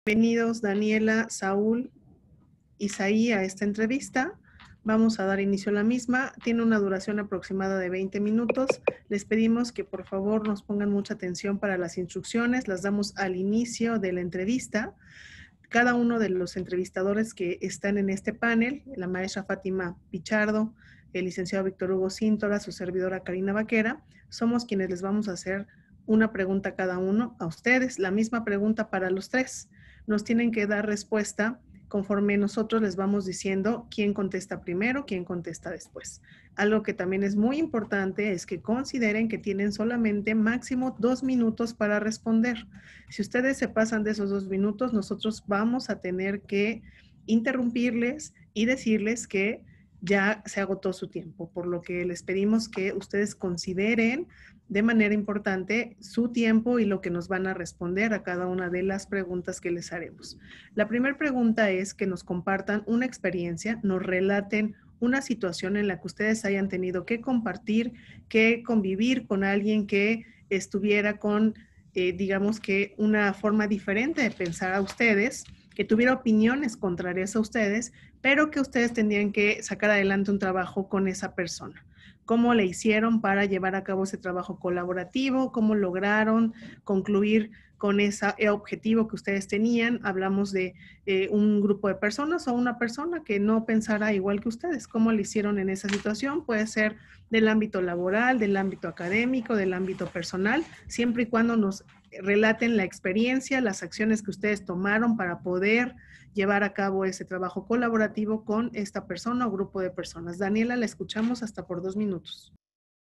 Bienvenidos Daniela, Saúl, Isaí a esta entrevista. Vamos a dar inicio a la misma. Tiene una duración aproximada de 20 minutos. Les pedimos que por favor nos pongan mucha atención para las instrucciones. Las damos al inicio de la entrevista. Cada uno de los entrevistadores que están en este panel, la maestra Fátima Pichardo, el licenciado Víctor Hugo Cíntora, su servidora Karina Vaquera, somos quienes les vamos a hacer una pregunta a cada uno, a ustedes, la misma pregunta para los tres. Nos tienen que dar respuesta conforme nosotros les vamos diciendo quién contesta primero, quién contesta después. Algo que también es muy importante es que consideren que tienen solamente máximo 2 minutos para responder. Si ustedes se pasan de esos 2 minutos, nosotros vamos a tener que interrumpirles y decirles que ya se agotó su tiempo, por lo que les pedimos que ustedes consideren de manera importante su tiempo y lo que nos van a responder a cada una de las preguntas que les haremos. La primera pregunta es que nos compartan una experiencia, nos relaten una situación en la que ustedes hayan tenido que compartir, que convivir con alguien que estuviera con, digamos que una forma diferente de pensar a ustedes, que tuviera opiniones contrarias a ustedes, pero que ustedes tendrían que sacar adelante un trabajo con esa persona. ¿Cómo le hicieron para llevar a cabo ese trabajo colaborativo? ¿Cómo lograron concluir con ese objetivo que ustedes tenían? Hablamos de un grupo de personas o una persona que no pensara igual que ustedes. ¿Cómo le hicieron en esa situación? Puede ser del ámbito laboral, del ámbito académico, del ámbito personal, siempre y cuando nos relaten la experiencia, las acciones que ustedes tomaron para poder llevar a cabo ese trabajo colaborativo con esta persona o grupo de personas. Daniela, la escuchamos hasta por 2 minutos.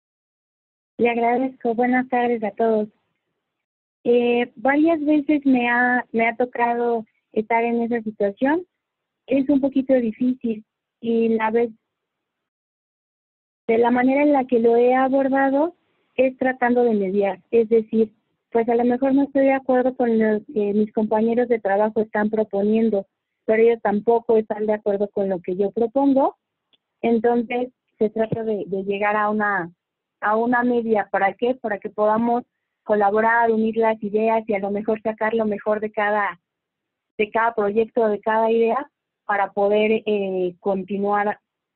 Le agradezco. Buenas tardes a todos. Varias veces me ha tocado estar en esa situación. Es un poquito difícil y de la manera en la que lo he abordado es tratando de mediar. Es decir, pues a lo mejor no estoy de acuerdo con lo que mis compañeros de trabajo están proponiendo, pero ellos tampoco están de acuerdo con lo que yo propongo. Entonces se trata de llegar a una media. ¿Para qué? Para que podamos colaborar, unir las ideas y a lo mejor sacar lo mejor de cada proyecto, de cada idea, para poder continuar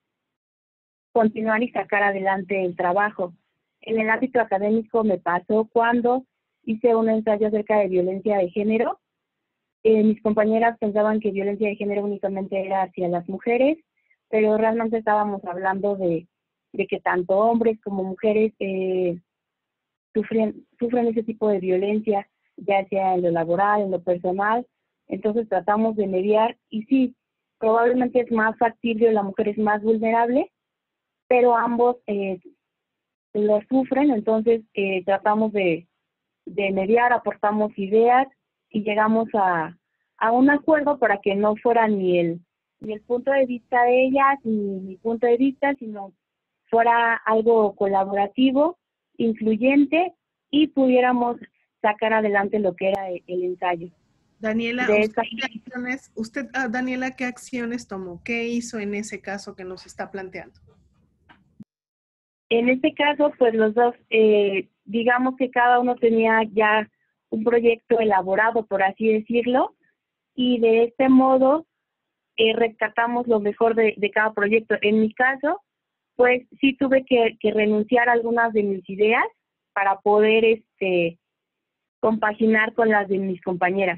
y sacar adelante el trabajo. En el ámbito académico me pasó cuando hice un ensayo acerca de violencia de género. Mis compañeras pensaban que violencia de género únicamente era hacia las mujeres, pero realmente estábamos hablando de que tanto hombres como mujeres sufren ese tipo de violencia, ya sea en lo laboral, en lo personal. Entonces tratamos de mediar y sí, probablemente es más factible, la mujer es más vulnerable, pero ambos lo sufren. Entonces tratamos de mediar, aportamos ideas y llegamos a un acuerdo para que no fuera ni el punto de vista de ellas ni mi punto de vista, sino fuera algo colaborativo, influyente, y pudiéramos sacar adelante lo que era el ensayo. Daniela, Daniela, ¿qué acciones tomó? ¿Qué hizo en ese caso que nos está planteando? En este caso, pues los dos, digamos que cada uno tenía ya un proyecto elaborado, por así decirlo, y de este modo rescatamos lo mejor de cada proyecto. En mi caso, pues sí tuve que renunciar a algunas de mis ideas para poder compaginar con las de mis compañeras.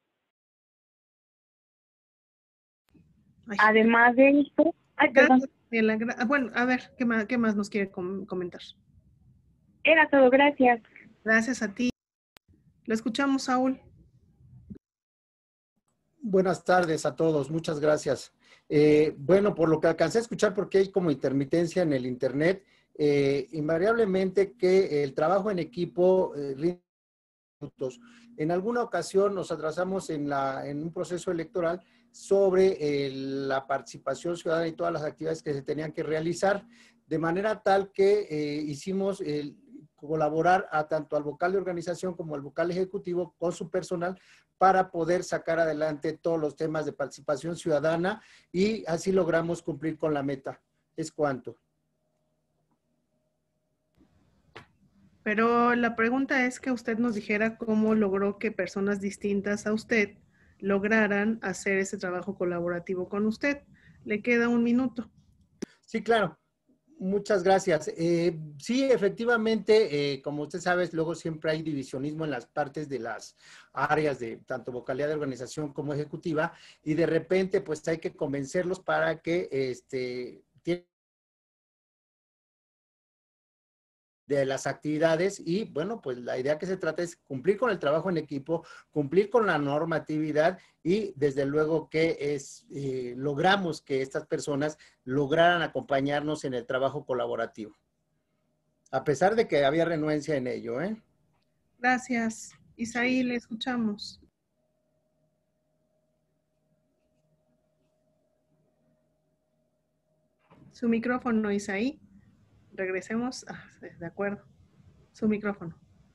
Además de esto, perdón. Bueno, a ver, ¿qué más nos quiere comentar? Era todo, gracias. Gracias a ti. Lo escuchamos, Saúl. Buenas tardes a todos, muchas gracias. Bueno, por lo que alcancé a escuchar, porque hay como intermitencia en el internet, invariablemente que el trabajo en equipo rinde frutos. En alguna ocasión nos atrasamos en un proceso electoral sobre la participación ciudadana y todas las actividades que se tenían que realizar, de manera tal que hicimos colaborar tanto al vocal de organización como al vocal ejecutivo con su personal para poder sacar adelante todos los temas de participación ciudadana, y así logramos cumplir con la meta. Es cuanto. Pero la pregunta es que usted nos dijera cómo logró que personas distintas a usted lograran hacer ese trabajo colaborativo con usted. Le queda 1 minuto. Sí, claro. Muchas gracias. Sí, efectivamente, como usted sabe, luego siempre hay divisionismo en las partes de las áreas de tanto vocalía de organización como ejecutiva, y de repente pues hay que convencerlos para que de las actividades, y bueno, pues la idea que se trata es cumplir con el trabajo en equipo, cumplir con la normatividad, y desde luego que logramos que estas personas lograran acompañarnos en el trabajo colaborativo, a pesar de que había renuencia en ello, ¿eh? Gracias. Isaí, le escuchamos. Su micrófono, Isaí. Regresemos. De acuerdo. Su micrófono.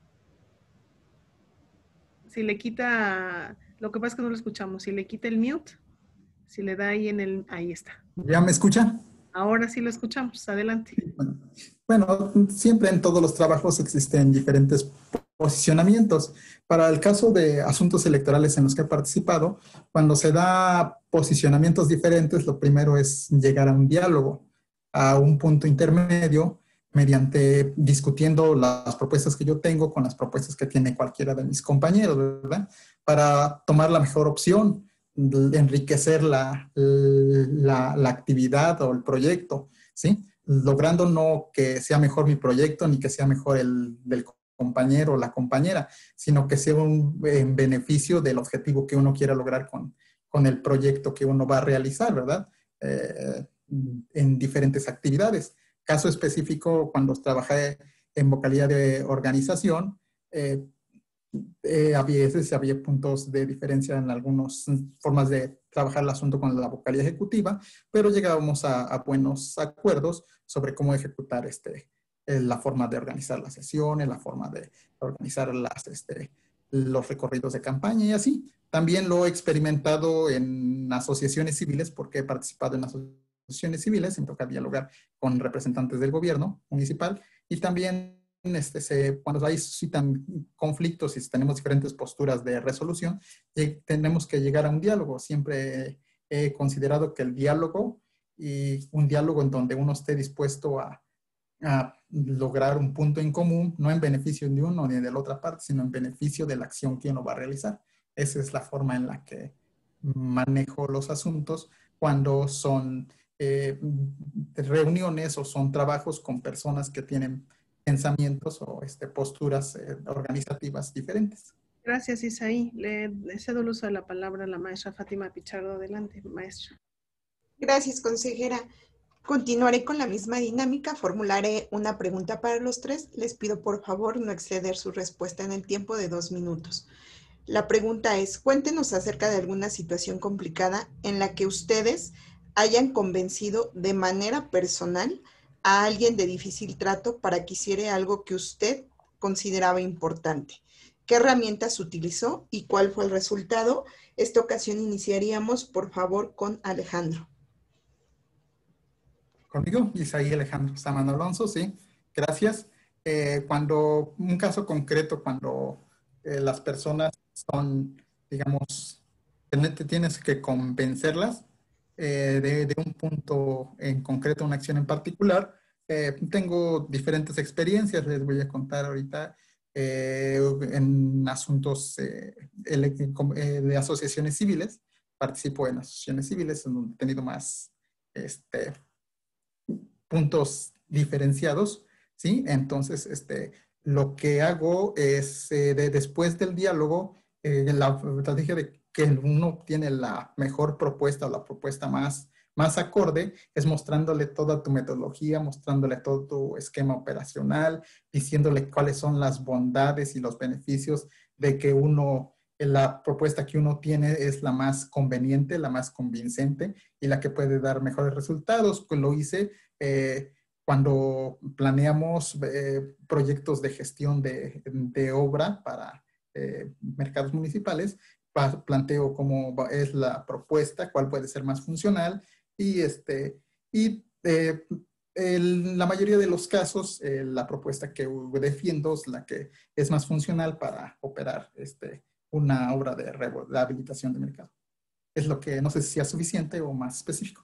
Si le quita, lo que pasa es que no lo escuchamos. Si le quita el mute, si le da ahí ahí está. ¿Ya me escucha? Ahora sí lo escuchamos. Adelante. Bueno, siempre en todos los trabajos existen diferentes posicionamientos. Para el caso de asuntos electorales en los que he participado, cuando se da posicionamientos diferentes, lo primero es llegar a un diálogo, a un punto intermedio, mediante discutiendo las propuestas que yo tengo con las propuestas que tiene cualquiera de mis compañeros, ¿verdad? Para tomar la mejor opción, enriquecer la actividad o el proyecto, ¿sí? Logrando no que sea mejor mi proyecto ni que sea mejor el del compañero o la compañera, sino que sea en beneficio del objetivo que uno quiera lograr con el proyecto que uno va a realizar, ¿verdad? En diferentes actividades. Caso específico, cuando trabajé en vocalía de organización, a veces había puntos de diferencia en algunas formas de trabajar el asunto con la vocalía ejecutiva, pero llegábamos a buenos acuerdos sobre cómo ejecutar la forma de organizar las sesiones, la forma de organizar los recorridos de campaña y así. También lo he experimentado en asociaciones civiles, porque he participado en asociaciones civiles, me toca dialogar con representantes del gobierno municipal, y también cuando ahí suscitan conflictos y tenemos diferentes posturas de resolución, tenemos que llegar a un diálogo. Siempre he considerado que el diálogo, y un diálogo en donde uno esté dispuesto a lograr un punto en común, no en beneficio de uno ni de la otra parte, sino en beneficio de la acción que uno va a realizar. Esa es la forma en la que manejo los asuntos cuando son reuniones o son trabajos con personas que tienen pensamientos o posturas organizativas diferentes. Gracias, Isaí. Le cedo el uso de la palabra a la maestra Fátima Pichardo. Adelante, maestra. Gracias, consejera. Continuaré con la misma dinámica. Formularé una pregunta para los tres. Les pido por favor no exceder su respuesta en el tiempo de 2 minutos. La pregunta es, cuéntenos acerca de alguna situación complicada en la que ustedes hayan convencido de manera personal a alguien de difícil trato para que hiciera algo que usted consideraba importante. ¿Qué herramientas utilizó y cuál fue el resultado? Esta ocasión iniciaríamos, por favor, con Alejandro. Conmigo, Isaí Alejandro Saman Alonso, sí, gracias. Cuando un caso concreto, cuando las personas son, digamos, tienes que convencerlas de un punto en concreto, una acción en particular. Tengo diferentes experiencias, les voy a contar ahorita en asuntos de asociaciones civiles. Participo en asociaciones civiles en donde he tenido más puntos diferenciados, ¿sí? Entonces, lo que hago es, después del diálogo, la estrategia de que uno tiene la mejor propuesta o la propuesta más acorde, es mostrándole toda tu metodología, mostrándole todo tu esquema operacional, diciéndole cuáles son las bondades y los beneficios de que la propuesta que uno tiene es la más conveniente, la más convincente y la que puede dar mejores resultados. Pues lo hice cuando planeamos proyectos de gestión de obra para mercados municipales. Planteo cómo es la propuesta, cuál puede ser más funcional y en la mayoría de los casos la propuesta que defiendo es la que es más funcional para operar una obra de rehabilitación de mercado. Es lo que no sé si sea suficiente o más específico.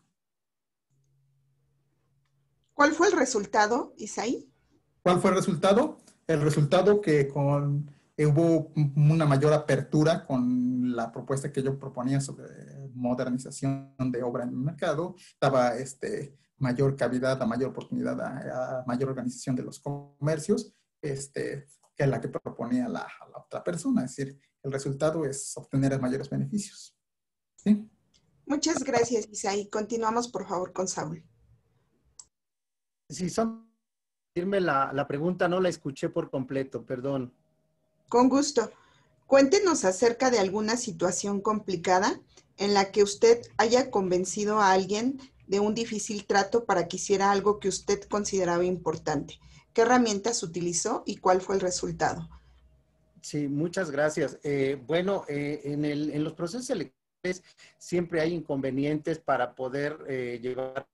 ¿Cuál fue el resultado, Isaí? ¿Cuál fue el resultado? El resultado que hubo una mayor apertura con la propuesta que yo proponía sobre modernización de obra en el mercado. Daba mayor cavidad, a mayor oportunidad, a mayor organización de los comercios, que la que proponía la otra persona. Es decir, el resultado es obtener mayores beneficios. ¿Sí? Muchas gracias, Isaí. Continuamos, por favor, con Saúl. Si son la pregunta, no la escuché por completo, perdón. Con gusto. Cuéntenos acerca de alguna situación complicada en la que usted haya convencido a alguien de un difícil trato para que hiciera algo que usted consideraba importante. ¿Qué herramientas utilizó y cuál fue el resultado? Sí, muchas gracias. Bueno, en los procesos electorales siempre hay inconvenientes para poder llevar.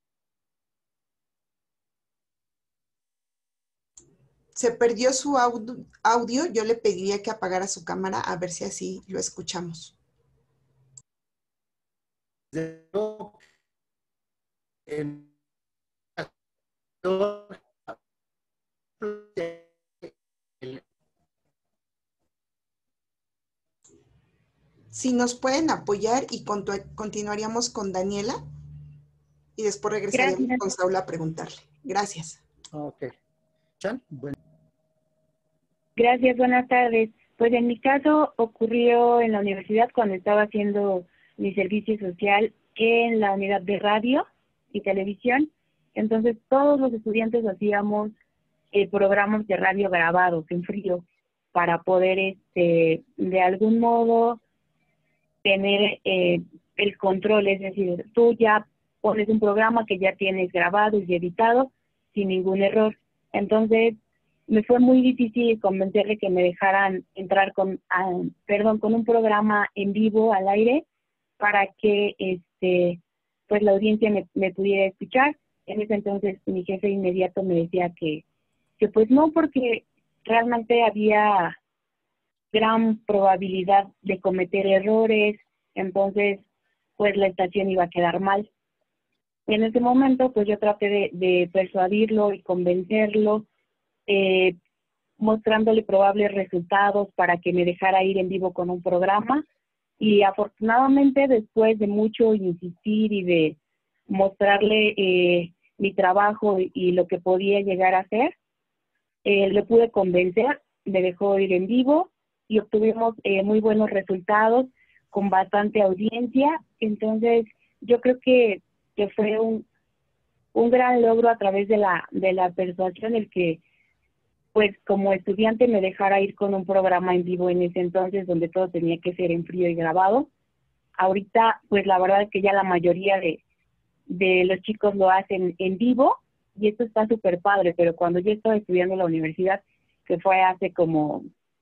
Se perdió su audio. Yo le pediría que apagara su cámara a ver si así lo escuchamos. En Si nos pueden apoyar y continuaríamos con Daniela y después regresaríamos Gracias. con Saúl a preguntarle. Gracias. Ok. Chan, bueno. Gracias, buenas tardes. Pues en mi caso ocurrió en la universidad cuando estaba haciendo mi servicio social en la unidad de radio y televisión. Entonces todos los estudiantes hacíamos programas de radio grabados en frío para poder de algún modo tener el control, es decir, tú ya pones un programa que ya tienes grabado y editado sin ningún error. Entonces me fue muy difícil convencerle que me dejaran entrar con un programa en vivo al aire para que pues la audiencia me pudiera escuchar. En ese entonces mi jefe inmediato me decía que pues no, porque realmente había gran probabilidad de cometer errores, entonces pues la estación iba a quedar mal. Y en ese momento pues yo traté de persuadirlo y convencerlo, mostrándole probables resultados para que me dejara ir en vivo con un programa, y afortunadamente después de mucho insistir y de mostrarle mi trabajo y lo que podía llegar a hacer, lo pude convencer, me dejó ir en vivo y obtuvimos muy buenos resultados con bastante audiencia. Entonces yo creo que fue un gran logro a través de la persuasión el que pues como estudiante me dejara ir con un programa en vivo en ese entonces donde todo tenía que ser en frío y grabado. Ahorita pues la verdad es que ya la mayoría de los chicos lo hacen en vivo y esto está súper padre, pero cuando yo estaba estudiando en la universidad, que fue hace como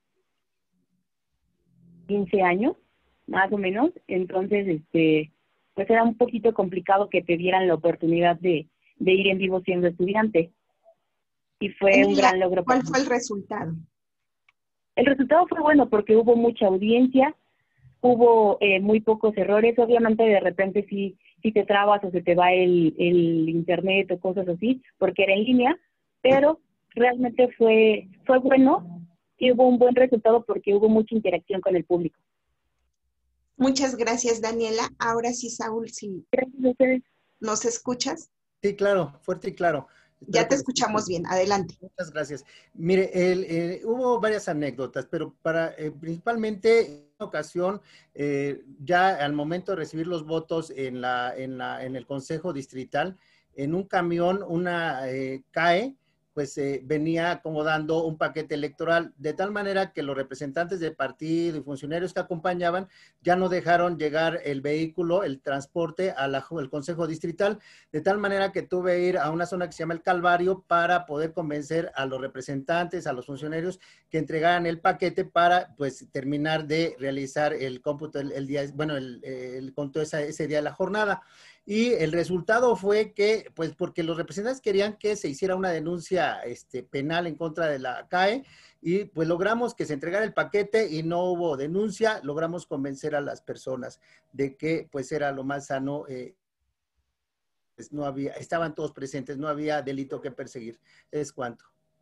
15 años, más o menos, entonces pues era un poquito complicado que te dieran la oportunidad de ir en vivo siendo estudiante. Y fue un gran logro. ¿Cuál fue el resultado? El resultado fue bueno porque hubo mucha audiencia, hubo muy pocos errores. Obviamente de repente sí te trabas o se te va el internet o cosas así, porque era en línea, pero realmente fue bueno y hubo un buen resultado porque hubo mucha interacción con el público. Muchas gracias, Daniela. Ahora sí, Saúl, si Gracias a ustedes. nos escuchas. Sí, claro, fuerte y claro. Ya te escuchamos bien. Adelante. Muchas gracias. Mire, hubo varias anécdotas, pero principalmente en una ocasión, ya al momento de recibir los votos en el Consejo Distrital, en un camión, una CAE, pues venía acomodando un paquete electoral, de tal manera que los representantes del partido y funcionarios que acompañaban ya no dejaron llegar el vehículo, el transporte al Consejo Distrital, de tal manera que tuve que ir a una zona que se llama el Calvario para poder convencer a los representantes, a los funcionarios que entregaran el paquete para pues terminar de realizar el cómputo el día, bueno, el conto ese día de la jornada. Y el resultado fue que, pues porque los representantes querían que se hiciera una denuncia penal en contra de la CAE, y pues logramos que se entregara el paquete y no hubo denuncia, logramos convencer a las personas de que pues era lo más sano, pues no había, estaban todos presentes, no había delito que perseguir. Es cuanto.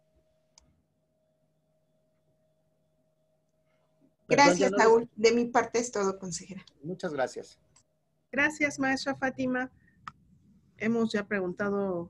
Perdón, ya Gracias, no les... Saúl. De mi parte es todo, consejera. Muchas gracias. Gracias, maestra Fátima. Hemos ya preguntado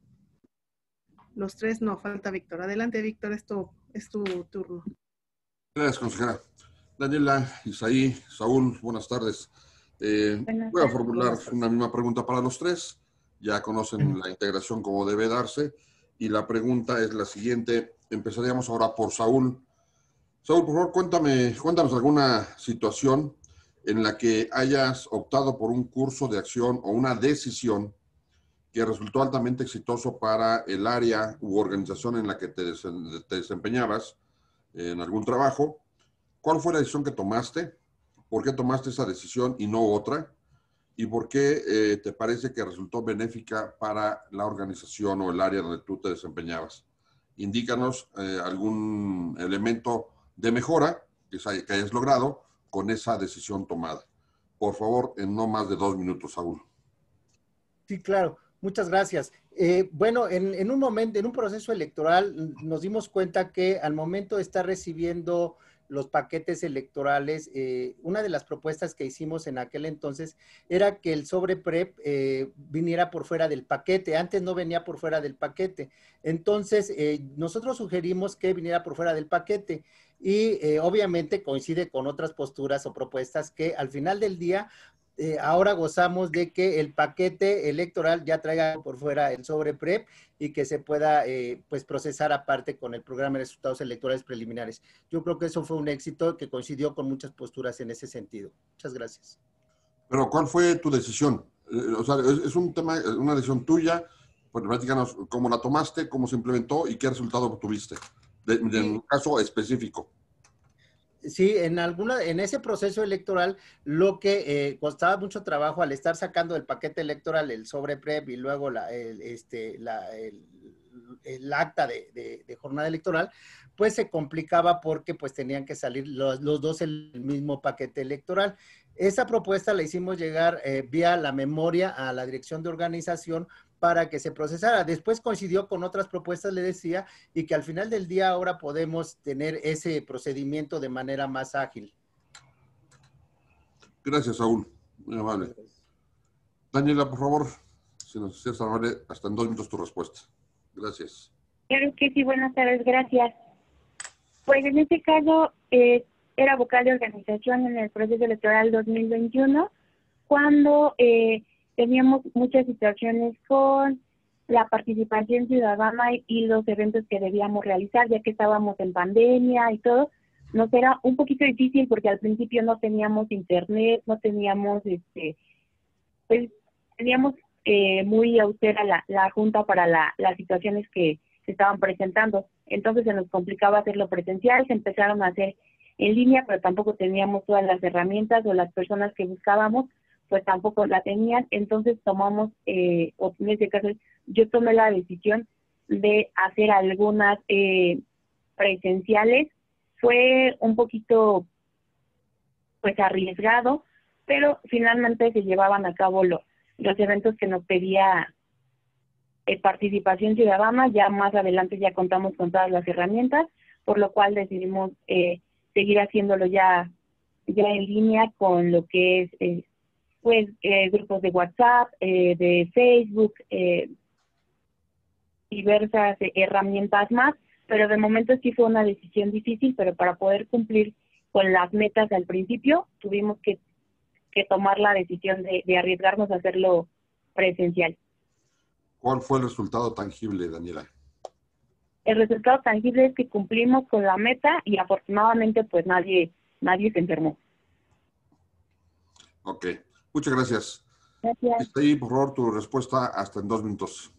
los tres. No, falta Víctor. Adelante, Víctor, es tu turno. Gracias, consejera. Daniela, Isaí, Saúl, buenas tardes. Voy a formular una misma pregunta para los tres. Ya conocen la integración como debe darse. Y la pregunta es la siguiente. Empezaríamos ahora por Saúl. Saúl, por favor, cuéntanos alguna situación en la que hayas optado por un curso de acción o una decisión que resultó altamente exitoso para el área u organización en la que te desempeñabas en algún trabajo. ¿Cuál fue la decisión que tomaste? ¿Por qué tomaste esa decisión y no otra? ¿Y por qué te parece que resultó benéfica para la organización o el área donde tú te desempeñabas? Indícanos algún elemento de mejora que hayas logrado con esa decisión tomada. Por favor, en no más de 2 minutos, Saúl. Sí, claro. Muchas gracias. Bueno, en un momento, en un proceso electoral, nos dimos cuenta que al momento de estar recibiendo los paquetes electorales, una de las propuestas que hicimos en aquel entonces era que el sobre PREP viniera por fuera del paquete. Antes no venía por fuera del paquete. Entonces, nosotros sugerimos que viniera por fuera del paquete y obviamente coincide con otras posturas o propuestas que al final del día ahora gozamos de que el paquete electoral ya traiga por fuera el sobre PREP y que se pueda pues procesar aparte con el programa de resultados electorales preliminares. Yo creo que eso fue un éxito que coincidió con muchas posturas en ese sentido. Muchas gracias. Pero ¿cuál fue tu decisión? O sea, es un tema, una decisión tuya. Pues platícanos cómo la tomaste, cómo se implementó y qué resultado obtuviste. En un caso específico. Sí, en ese proceso electoral, lo que costaba mucho trabajo al estar sacando del paquete electoral el sobre PREP y luego el acta de jornada electoral, pues se complicaba porque pues tenían que salir los dos en el mismo paquete electoral. Esa propuesta la hicimos llegar vía la memoria a la dirección de organización para que se procesara. Después coincidió con otras propuestas, le decía, y que al final del día ahora podemos tener ese procedimiento de manera más ágil. Gracias, Saúl. Muy amable. Daniela, por favor, si nos hicieras amable, hasta en 2 minutos tu respuesta. Gracias. Claro que sí, buenas tardes, gracias. Pues en este caso, era vocal de organización en el proceso electoral 2021, cuando teníamos muchas situaciones con la participación ciudadana y los eventos que debíamos realizar, ya que estábamos en pandemia y todo. Nos era un poquito difícil porque al principio no teníamos internet, no teníamos, pues teníamos muy austera la junta para las situaciones que se estaban presentando. Entonces se nos complicaba hacerlo presencial, se empezaron a hacer en línea, pero tampoco teníamos todas las herramientas o las personas que buscábamos, pues tampoco la tenían. Entonces tomamos, o en este caso yo tomé la decisión de hacer algunas presenciales. Fue un poquito pues arriesgado, pero finalmente se llevaban a cabo los eventos que nos pedía participación ciudadana. Ya más adelante ya contamos con todas las herramientas, por lo cual decidimos seguir haciéndolo ya en línea con lo que es grupos de WhatsApp, de Facebook, diversas herramientas más, pero de momento sí fue una decisión difícil, pero para poder cumplir con las metas al principio tuvimos que tomar la decisión de arriesgarnos a hacerlo presencial. ¿Cuál fue el resultado tangible, Daniela? El resultado tangible es que cumplimos con la meta y afortunadamente pues nadie se enfermó. Ok, muchas gracias. Gracias. Está ahí, por favor, tu respuesta hasta en 2 minutos.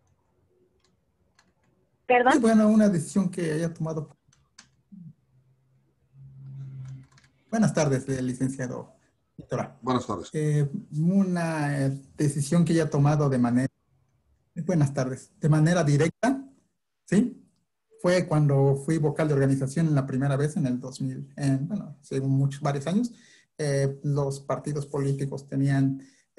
¿Perdón? Sí, bueno, una decisión que haya tomado. Buenas tardes, licenciado. Doctora, Buenas tardes. una decisión que ella ha tomado de manera, buenas tardes, de manera directa, ¿sí? Fue cuando fui vocal de organización en la primera vez en el 2000, bueno, hace varios años. Los partidos políticos tenían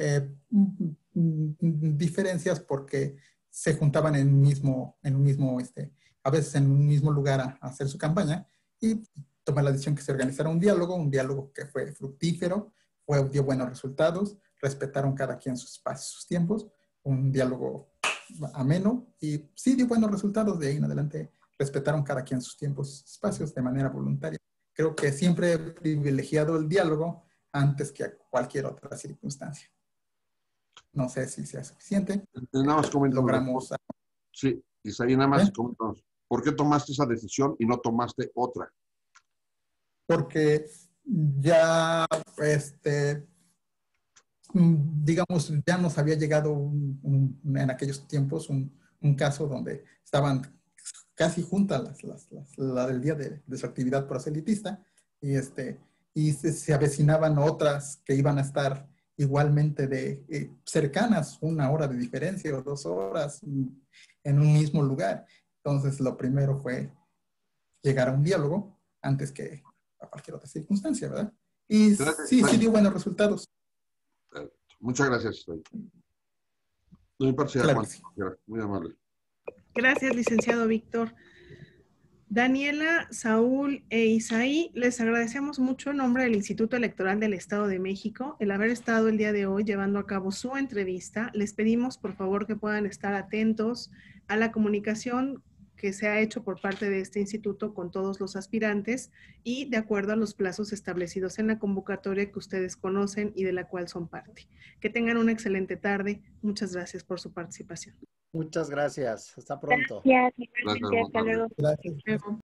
diferencias porque se juntaban en un mismo, a veces en un mismo lugar a hacer su campaña, y tomé la decisión que se organizara un diálogo que fue fructífero, dio buenos resultados, respetaron cada quien sus espacios, sus tiempos, un diálogo ameno y sí dio buenos resultados. De ahí en adelante respetaron cada quien sus tiempos y espacios de manera voluntaria. Creo que siempre he privilegiado el diálogo antes que a cualquier otra circunstancia. No sé si sea suficiente. Nada más coméntanos. Logramos. Sí, Isaí, nada más coméntanos. ¿Por qué tomaste esa decisión y no tomaste otra? Porque ya, digamos, ya nos había llegado en aquellos tiempos un caso donde estaban casi juntas la del día de su actividad proselitista, y se avecinaban otras que iban a estar igualmente cercanas, 1 hora de diferencia o 2 horas en un mismo lugar. Entonces, lo primero fue llegar a un diálogo antes que a cualquier otra circunstancia, ¿verdad? Y sí dio buenos resultados. Muchas gracias. De mi parte, Claro Juan, sí. muy amable. Gracias, licenciado Víctor. Daniela, Saúl e Isaí, les agradecemos mucho en nombre del Instituto Electoral del Estado de México el haber estado el día de hoy llevando a cabo su entrevista. Les pedimos por favor que puedan estar atentos a la comunicación que se ha hecho por parte de este instituto con todos los aspirantes y de acuerdo a los plazos establecidos en la convocatoria que ustedes conocen y de la cual son parte. Que tengan una excelente tarde. Muchas gracias por su participación. Muchas gracias. Hasta pronto. Gracias, igualmente, hasta luego. Gracias. Luego.